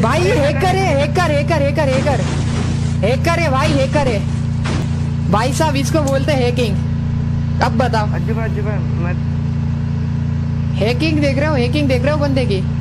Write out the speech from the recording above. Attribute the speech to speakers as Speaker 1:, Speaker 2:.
Speaker 1: भाई ये हैकर है, hacker hacker hacker hacker hacker है भाई, हैकर है भाई साहब, इसको बोलते हैं हैकिंग। अब बताओ
Speaker 2: अजय भाई मैं
Speaker 1: हैकिंग देख रहे हो, हैकिंग देख रहे हो बंदे की।